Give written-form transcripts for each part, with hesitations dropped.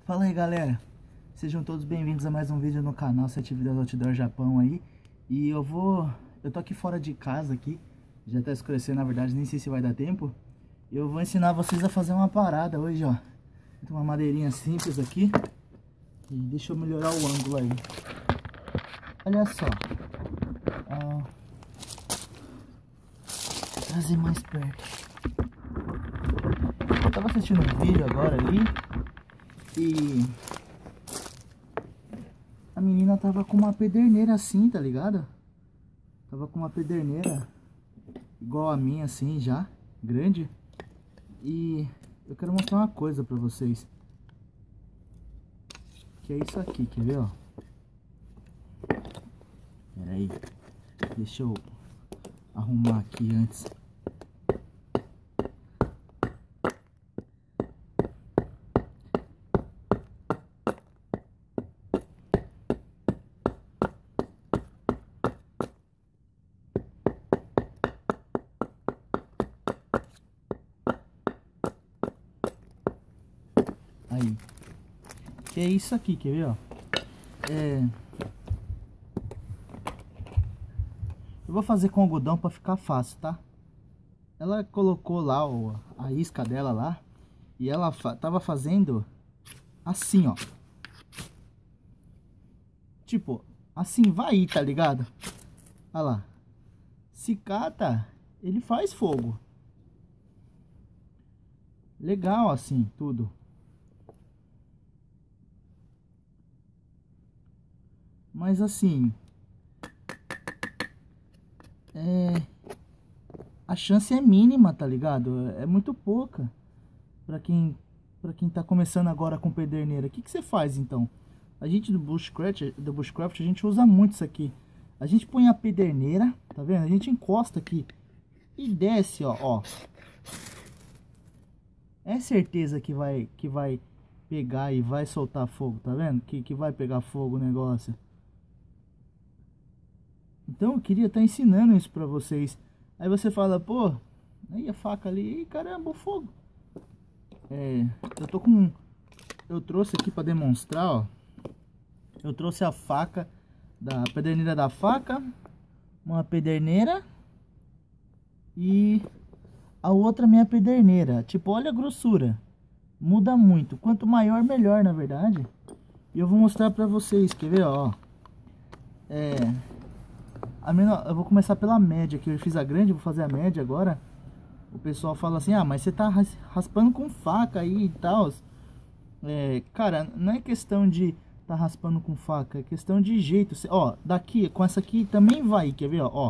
Fala aí, galera, sejam todos bem-vindos a mais um vídeo no canal 7 Vidas Outdoor Japão aí. E eu tô aqui fora de casa aqui, já tá escurecendo, na verdade, nem sei se vai dar tempo. Eu vou ensinar vocês a fazer uma parada hoje, ó. Tem uma madeirinha simples aqui. E deixa eu melhorar o ângulo aí. Olha só. Vou trazer mais perto. Eu tava assistindo um vídeo agora ali. E a menina tava com uma pederneira assim, tá ligado? Tava com uma pederneira igual a minha assim já, grande. E eu quero mostrar uma coisa pra vocês. Que é isso aqui, quer ver, ó? Pera aí. Deixa eu arrumar aqui antes. Aí, que é isso aqui, quer ver, ó? Eu vou fazer com algodão pra ficar fácil, tá? Ela colocou lá a isca dela lá. E ela tava fazendo assim, ó. Tipo, assim vai, tá ligado? Olha lá. Se cata, ele faz fogo. Legal assim, tudo. Mas assim, a chance é mínima, tá ligado? É muito pouca pra quem tá começando agora com pederneira. O que você faz então? A gente do Bushcraft, a gente usa muito isso aqui. A gente põe a pederneira, tá vendo? A gente encosta aqui e desce, ó. É certeza que vai pegar e vai soltar fogo, tá vendo? Que vai pegar fogo o negócio. Então eu queria estar ensinando isso pra vocês. Aí você fala, pô, aí a faca ali, caramba, o fogo. Eu trouxe aqui pra demonstrar, ó. Eu trouxe a faca, da pederneira da faca, uma pederneira e a outra minha pederneira. Tipo, olha a grossura, muda muito, quanto maior melhor, na verdade. E eu vou mostrar pra vocês, quer ver, ó. Eu vou começar pela média, que eu fiz a grande, vou fazer a média agora. O pessoal fala assim, ah, mas você tá raspando com faca aí e tal. Cara, não é questão de tá raspando com faca, é questão de jeito. Ó, daqui, com essa aqui também vai, quer ver, ó.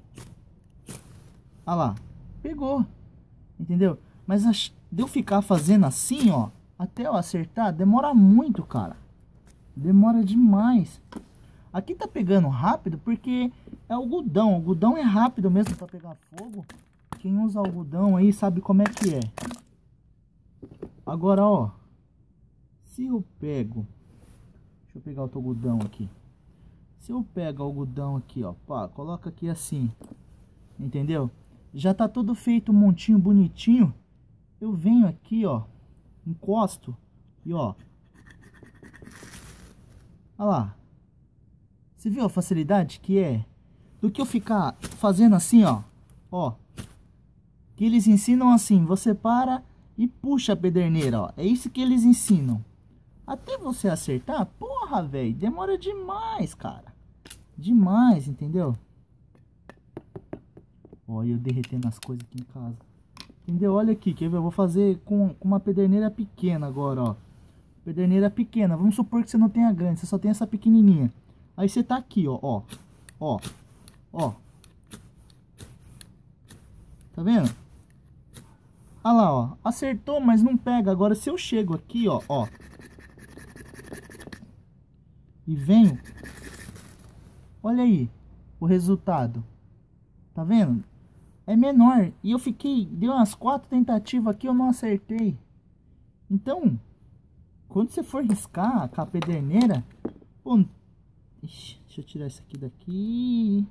Olha lá, pegou, entendeu? Mas de eu ficar fazendo assim, ó, até eu acertar, demora muito, cara. Demora demais. Aqui tá pegando rápido porque é algodão. Algodão é rápido mesmo pra pegar fogo. Quem usa algodão aí sabe como é que é. Agora, ó. Se eu pego... Deixa eu pegar outro algodão aqui. Se eu pego algodão aqui, ó. Pá, coloca aqui assim. Entendeu? Já tá todo feito um montinho bonitinho. Eu venho aqui, ó. Encosto. E ó. Olha lá. Você viu a facilidade que é? Do que eu ficar fazendo assim, ó. Ó. Que eles ensinam assim. Você para e puxa a pederneira, ó. É isso que eles ensinam. Até você acertar, porra, velho. Demora demais, cara. Demais, entendeu? Ó, eu derretendo as coisas aqui em casa. Entendeu? Olha aqui, quer ver? Eu vou fazer com uma pederneira pequena agora, ó. Pederneira pequena. Vamos supor que você não tenha grande. Você só tem essa pequenininha. Aí você tá aqui, ó. Tá vendo? Olha lá, ó. Acertou, mas não pega. Agora se eu chego aqui, ó. E venho. Olha aí o resultado. Tá vendo? É menor. E eu deu umas 4 tentativas aqui, eu não acertei. Então, quando você for riscar com a pederneira, pô, ixi, deixa eu tirar isso aqui daqui.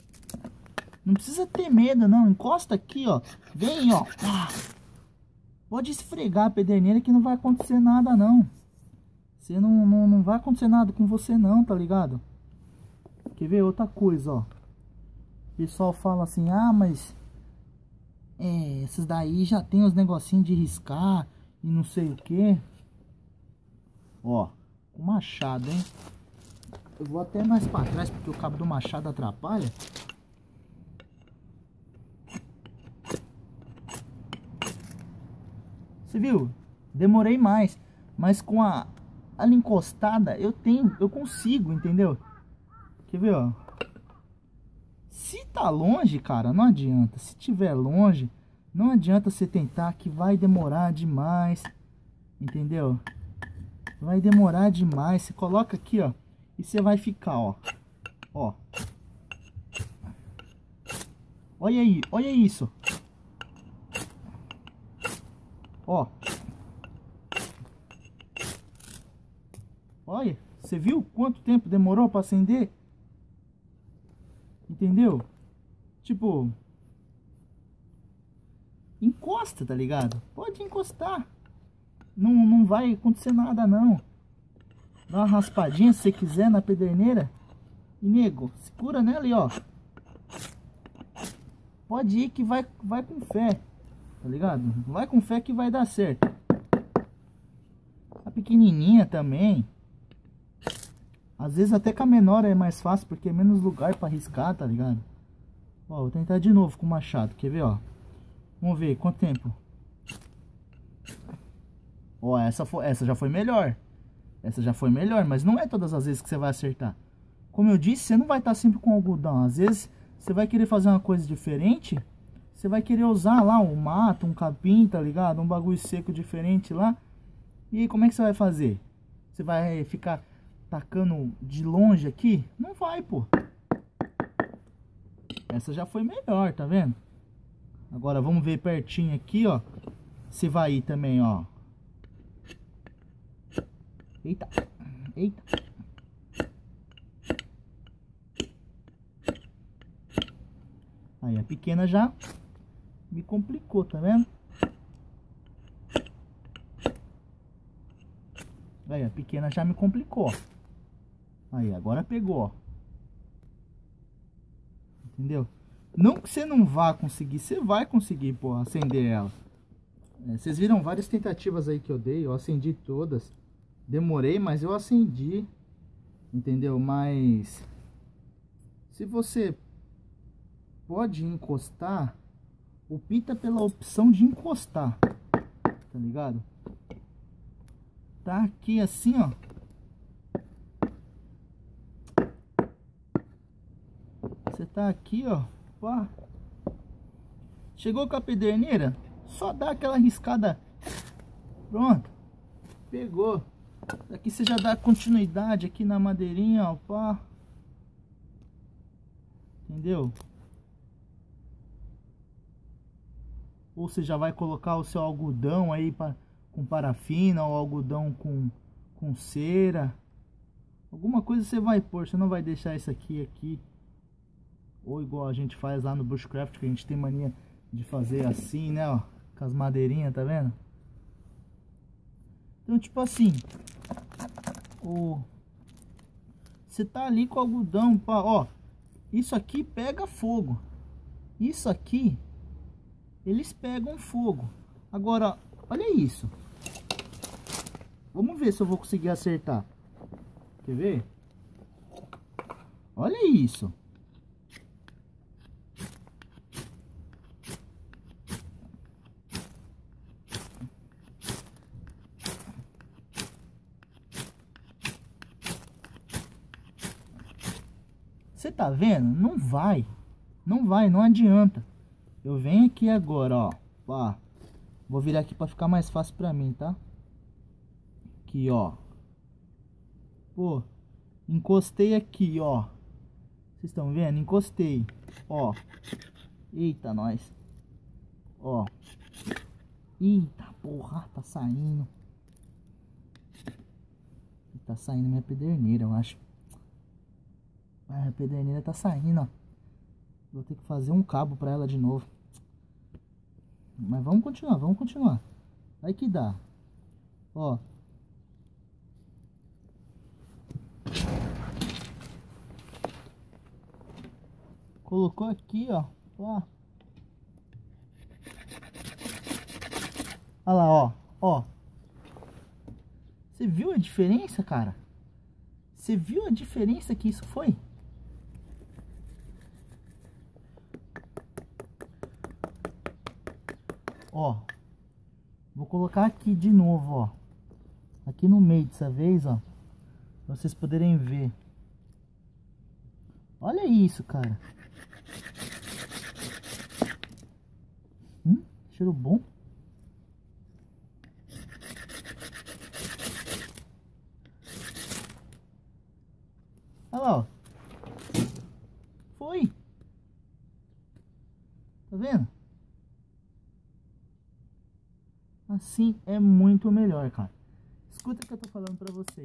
Não precisa ter medo, não. Encosta aqui, ó. Vem, ó. Pode esfregar a pederneira que não vai acontecer nada não. Você não vai acontecer nada com você não, tá ligado? Quer ver outra coisa, ó. O pessoal fala assim, ah, mas esses daí já tem os negocinhos de riscar e não sei o que. Ó, o machado, hein? Eu vou até mais pra trás porque o cabo do machado atrapalha. Você viu? Demorei mais, mas com a ali encostada eu consigo, entendeu? Quer ver, ó? Se tá longe, cara, não adianta. Se tiver longe, não adianta você tentar, que vai demorar demais, entendeu? Vai demorar demais. Você coloca aqui, ó, e você vai ficar, ó. Ó. Olha aí, olha isso. Ó. Olha, você viu quanto tempo demorou para acender? Entendeu? Tipo, encosta, tá ligado? Pode encostar. Não vai acontecer nada não. Dá uma raspadinha se você quiser na pederneira. E nego, segura nela aí, ó. Pode ir que vai com fé. Tá ligado? Vai com fé que vai dar certo. A pequenininha também. Às vezes até com a menor é mais fácil, porque é menos lugar pra riscar, tá ligado? Ó, vou tentar de novo com o machado, quer ver, ó? Vamos ver, quanto tempo? Ó, essa já foi melhor. Essa já foi melhor, mas não é todas as vezes que você vai acertar. Como eu disse, você não vai estar sempre com algodão. Às vezes você vai querer fazer uma coisa diferente. Você vai querer usar lá um mato, um capim, tá ligado? Um bagulho seco diferente lá. E aí, como é que você vai fazer? Você vai ficar tacando de longe aqui? Não vai, pô. Essa já foi melhor, tá vendo? Agora vamos ver pertinho aqui, ó. Se vai ir também, ó. Eita. Eita. Aí a pequena já me complicou, tá vendo? Aí a pequena já me complicou. Aí, agora pegou, ó. Entendeu? Não que você não vá conseguir, você vai conseguir, pô, acender ela. Vocês viram várias tentativas aí que eu dei, eu acendi todas. Demorei, mas eu acendi. Entendeu? Mas se você pode encostar, opta pela opção de encostar. Tá ligado? Tá aqui assim, ó. Você tá aqui, ó. Pá. Chegou com a pederneira, só dá aquela riscada. Pronto. Pegou. Aqui você já dá continuidade aqui na madeirinha, ó. Pá. Entendeu? Ou você já vai colocar o seu algodão aí com parafina, ou algodão com cera. Alguma coisa você vai pôr, você não vai deixar isso aqui. Ou igual a gente faz lá no Bushcraft, que a gente tem mania de fazer assim, né, ó. Com as madeirinhas, tá vendo? Então, tipo assim, você tá ali com o algodão, pá, ó. Isso aqui pega fogo. Isso aqui, eles pegam fogo. Agora, olha isso. Vamos ver se eu vou conseguir acertar. Quer ver? Olha isso. Você tá vendo? Não vai. Não vai, não adianta. Eu venho aqui agora, ó. Pá. Vou virar aqui pra ficar mais fácil pra mim, tá? Aqui, ó. Pô. Encostei aqui, ó. Vocês estão vendo? Encostei. Ó. Eita, nós. Ó. Eita, porra. Tá saindo. Tá saindo minha pederneira, eu acho. A pederneira tá saindo, ó. Vou ter que fazer um cabo pra ela de novo. Mas vamos continuar, vamos continuar. Aí que dá. Ó. Colocou aqui, ó. Ó. Olha lá, ó. Ó. Você viu a diferença, cara? Você viu a diferença que isso foi? Ó. Vou colocar aqui de novo, ó. Aqui no meio dessa vez, ó. Pra vocês poderem ver. Olha isso, cara. Cheiro bom. Olha lá, ó. Foi. Tá vendo? Assim é muito melhor, cara. Escuta o que eu tô falando pra vocês.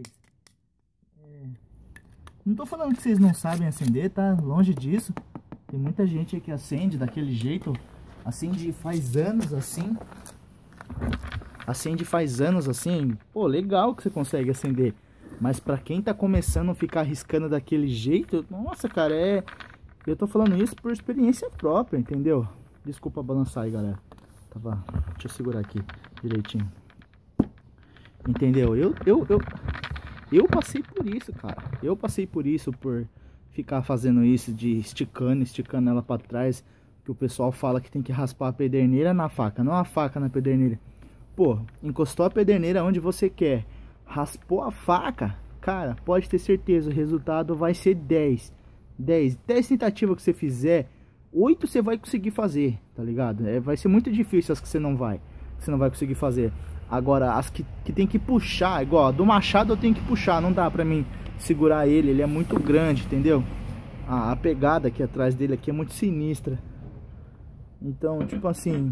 Não tô falando que vocês não sabem acender, tá? Longe disso. Tem muita gente aí que acende daquele jeito. Acende faz anos assim. Acende faz anos assim. Pô, legal que você consegue acender. Mas pra quem tá começando a ficar arriscando daquele jeito, nossa, cara, eu tô falando isso por experiência própria, entendeu? Desculpa balançar aí, galera. Deixa eu segurar aqui direitinho. Entendeu? Eu passei por isso, cara. Eu passei por isso, por ficar fazendo isso de esticando ela pra trás. Que o pessoal fala que tem que raspar a pederneira na faca, não a faca na pederneira. Pô, encostou a pederneira onde você quer, raspou a faca, cara, pode ter certeza, o resultado vai ser 10 tentativas que você fizer, 8 você vai conseguir fazer, tá ligado? Vai ser muito difícil as que você não vai conseguir fazer. Agora, as que tem que puxar, igual do machado eu tenho que puxar, não dá pra mim segurar ele é muito grande, entendeu? A pegada aqui atrás dele aqui é muito sinistra. Então, tipo assim,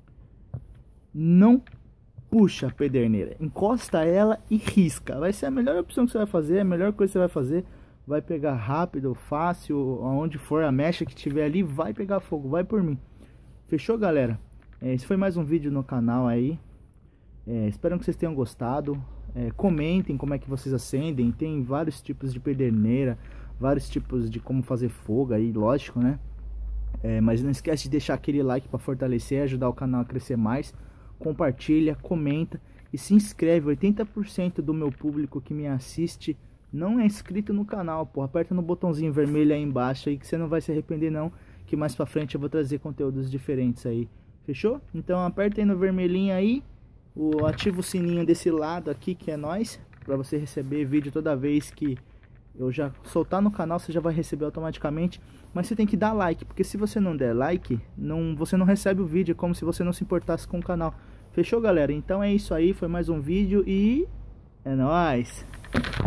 não puxa a pederneira, encosta ela e risca. Vai ser a melhor opção que você vai fazer, a melhor coisa que você vai fazer. Vai pegar rápido, fácil, aonde for a mecha que tiver ali, vai pegar fogo, vai por mim. Fechou, galera? Esse foi mais um vídeo no canal aí. Espero que vocês tenham gostado. Comentem como é que vocês acendem. Tem vários tipos de pederneira, vários tipos de como fazer fogo aí, lógico, né? Mas não esquece de deixar aquele like para fortalecer, ajudar o canal a crescer mais. Compartilha, comenta e se inscreve. 80% do meu público que me assiste não é inscrito no canal, pô. Aperta no botãozinho vermelho aí embaixo aí que você não vai se arrepender não, que mais pra frente eu vou trazer conteúdos diferentes aí. Fechou? Então aperta aí no vermelhinho aí, ativa o sininho desse lado aqui que é nós, para você receber vídeo toda vez que eu já soltar no canal, você já vai receber automaticamente. Mas você tem que dar like, porque se você não der like, você não recebe o vídeo, é como se você não se importasse com o canal. Fechou, galera? Então é isso aí, foi mais um vídeo e é nóis!